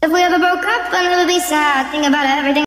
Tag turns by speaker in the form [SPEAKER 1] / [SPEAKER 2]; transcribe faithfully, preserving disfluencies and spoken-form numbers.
[SPEAKER 1] If we ever broke up, I'd never be sad. Think about everything